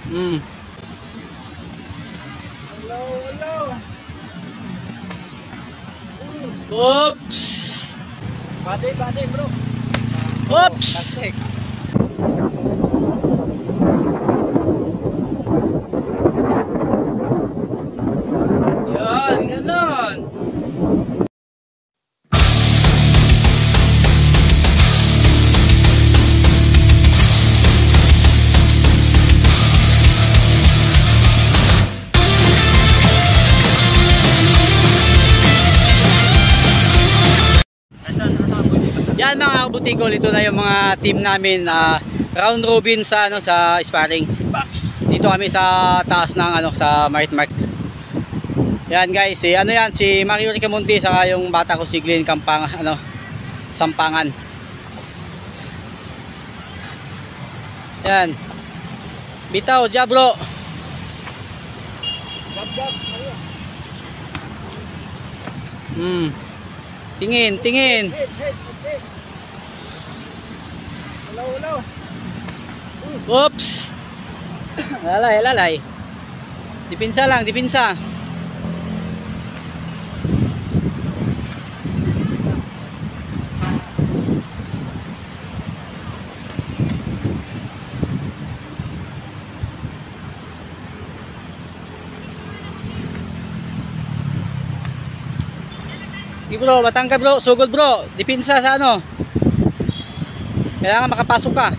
Mm. Hello, hello. Oops. Bade bro. Oops. Tasik. Yan, ganon. Yan mga butikol, ito na yung mga team namin round robin sa sa sparring. Dito kami sa taas ng sa Mark. Yan guys, si si Mario Ricamonte saka yung bata ko si Glenn Sampangan. Yan. Bitaw, jabro. Gab. Tingin. Head. Hello. Oops. Lalay. Dipinsa lang. Sige bro, batangka bro, sugod bro. Dipinsa sa kailangan makapasok ka.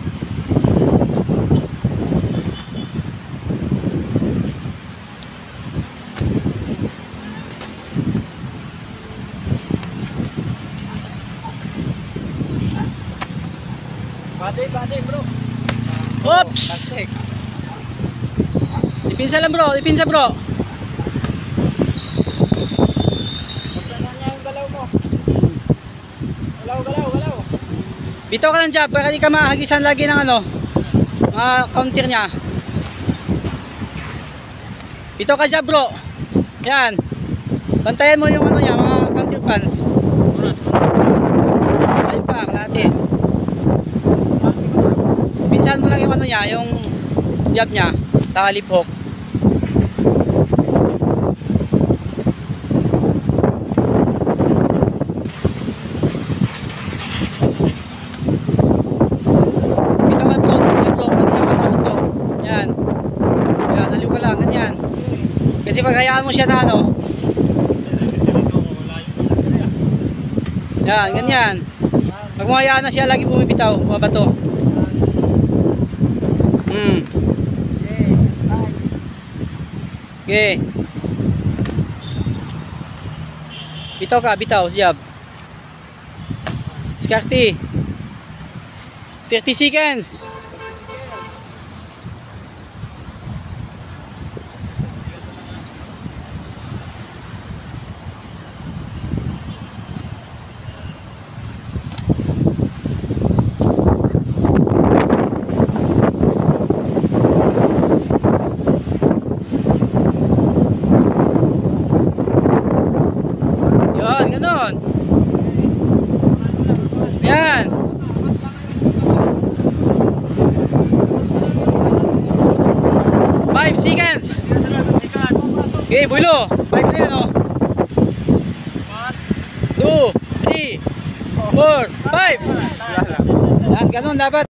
Bade bro. Oops. Tasik. Dipinsa bro. Basta na niya yung galaw mo. Galaw. Bitaw ka ng jab para di ka mahagisan lagi ng counter niya. Bitaw ka jab bro. Yan. Bantayan mo yung niya, mga counter punch. Ayun pa, kalahati. Pinsan mo lang yung niya, yung jab niya sa lip hook. Kasi pag hayaan mo siya na yan, ganyan. Pag mo hayaan na siya, lagi bumibitaw, bumabato. Okay. Bitaw, jab. Skakti. 30 seconds. Ganon. Yan. Five seconds. Okay, bulo. 5 na yan 2, 3, 4, 5. Yan, ganon dapat.